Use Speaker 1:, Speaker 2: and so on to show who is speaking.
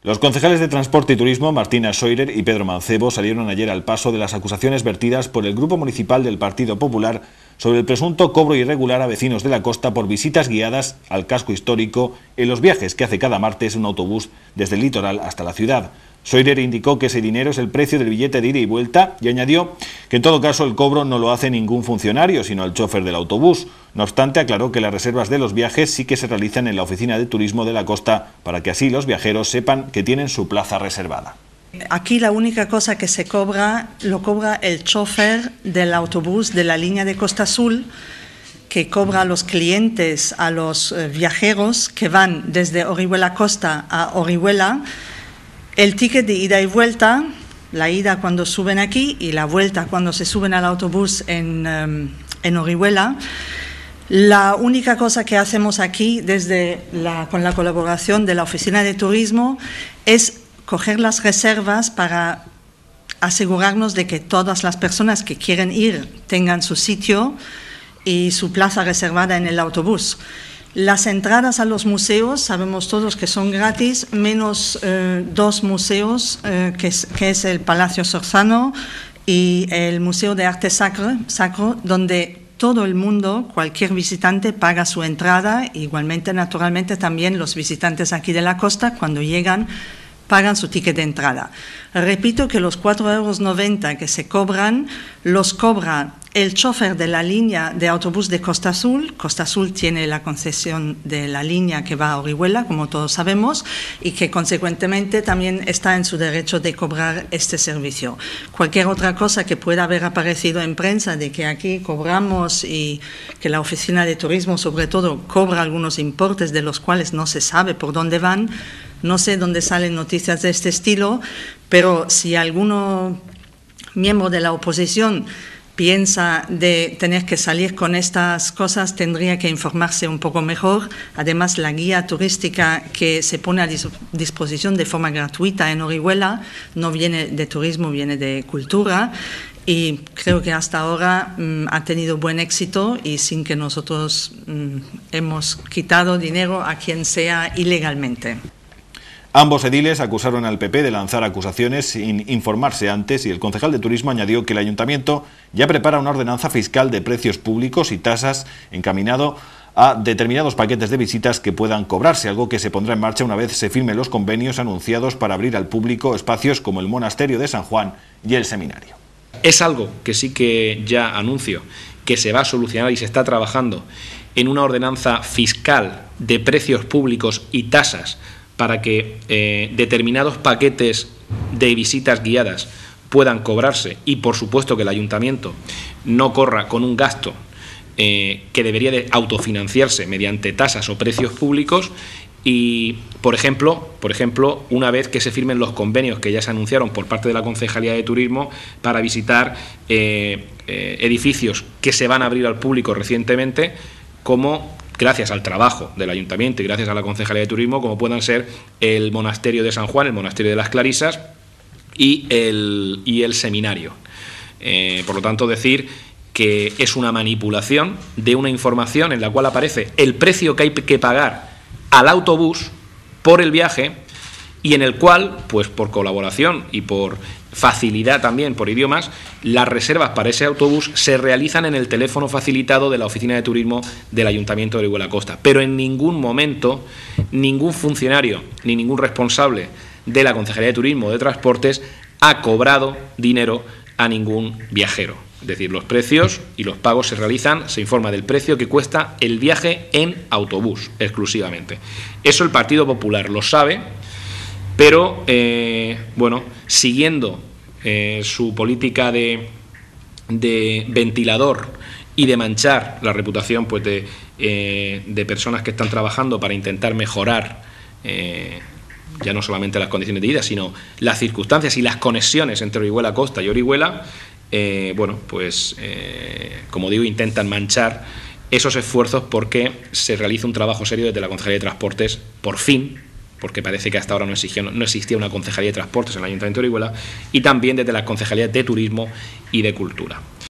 Speaker 1: Los concejales de Transporte y Turismo, Martina Scheurer y Pedro Mancebo, salieron ayer al paso de las acusaciones vertidas por el Grupo Municipal del Partido Popular sobre el presunto cobro irregular a vecinos de la costa por visitas guiadas al casco histórico en los viajes que hace cada martes un autobús desde el litoral hasta la ciudad. Scheurer indicó que ese dinero es el precio del billete de ida y vuelta y añadió que en todo caso el cobro no lo hace ningún funcionario, sino el chofer del autobús. No obstante, aclaró que las reservas de los viajes sí que se realizan en la Oficina de Turismo de la Costa para que así los viajeros sepan que tienen su plaza reservada.
Speaker 2: Aquí la única cosa que se cobra, lo cobra el chofer del autobús de la línea de Costa Azul, que cobra a los clientes, a los viajeros que van desde Orihuela Costa a Orihuela, el ticket de ida y vuelta, la ida cuando suben aquí y la vuelta cuando se suben al autobús en Orihuela. La única cosa que hacemos aquí con la colaboración de la Oficina de Turismo es coger las reservas para asegurarnos de que todas las personas que quieren ir tengan su sitio y su plaza reservada en el autobús. Las entradas a los museos sabemos todos que son gratis, menos dos museos, que es el Palacio Sorzano y el Museo de Arte Sacro, donde todo el mundo, cualquier visitante, paga su entrada. Igualmente, naturalmente, también los visitantes aquí de la costa, cuando llegan, pagan su ticket de entrada. Repito que los 4,90 € que se cobran, los cobra el chofer de la línea de autobús de Costa Azul. Costa Azul tiene la concesión de la línea que va a Orihuela, como todos sabemos, y que consecuentemente también está en su derecho de cobrar este servicio. Cualquier otra cosa que pueda haber aparecido en prensa de que aquí cobramos y que la Oficina de Turismo, sobre todo, cobra algunos importes de los cuales no se sabe por dónde van. No sé dónde salen noticias de este estilo, pero si alguno miembro de la oposición piensa de tener que salir con estas cosas, tendría que informarse un poco mejor. Además, la guía turística que se pone a disposición de forma gratuita en Orihuela no viene de turismo, viene de cultura. Y creo que hasta ahora ha tenido buen éxito y sin que nosotros hemos quitado dinero a quien sea ilegalmente.
Speaker 1: Ambos ediles acusaron al PP de lanzar acusaciones sin informarse antes y el concejal de Turismo añadió que el Ayuntamiento ya prepara una ordenanza fiscal de precios públicos y tasas encaminado a determinados paquetes de visitas que puedan cobrarse, algo que se pondrá en marcha una vez se firmen los convenios anunciados para abrir al público espacios como el Monasterio de San Juan y el Seminario.
Speaker 3: Es algo que sí que ya anuncio que se va a solucionar y se está trabajando en una ordenanza fiscal de precios públicos y tasas para que determinados paquetes de visitas guiadas puedan cobrarse y, por supuesto, que el Ayuntamiento no corra con un gasto que debería de autofinanciarse mediante tasas o precios públicos. Y, por ejemplo, una vez que se firmen los convenios que ya se anunciaron por parte de la Concejalía de Turismo para visitar edificios que se van a abrir al público recientemente, como gracias al trabajo del Ayuntamiento y gracias a la Concejalía de Turismo, como puedan ser el Monasterio de San Juan, el Monasterio de las Clarisas y el Seminario. Por lo tanto, decir que es una manipulación de una información en la cual aparece el precio que hay que pagar al autobús por el viaje y en el cual, pues por colaboración y por facilidad también por idiomas, las reservas para ese autobús se realizan en el teléfono facilitado de la Oficina de Turismo del Ayuntamiento de Orihuela Costa. Pero en ningún momento ningún funcionario ni ningún responsable de la Concejalía de Turismo o de Transportes ha cobrado dinero a ningún viajero. Es decir, los precios y los pagos se realizan, se informa del precio que cuesta el viaje en autobús exclusivamente. Eso el Partido Popular lo sabe, pero bueno, siguiendo su política de ventilador y de manchar la reputación pues de personas que están trabajando para intentar mejorar ya no solamente las condiciones de vida, sino las circunstancias y las conexiones entre Orihuela Costa y Orihuela, bueno, pues como digo, intentan manchar esos esfuerzos porque se realiza un trabajo serio desde la Concejalía de Transportes, por fin, porque parece que hasta ahora no existía una Concejalía de Transportes en el Ayuntamiento de Orihuela, y también desde las Concejalías de Turismo y de Cultura.